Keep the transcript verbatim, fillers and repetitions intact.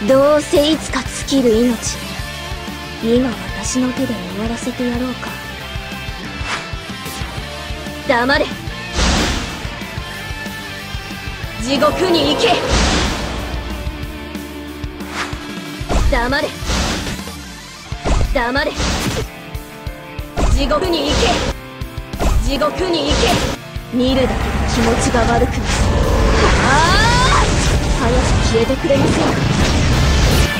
どうせいつか尽きる命、今私の手で終わらせてやろうか。黙れ。地獄に行け。黙れ。黙れ。地獄に行け。地獄に行け。見るだけで気持ちが悪くなる。ああ、早く消えてくれませんか。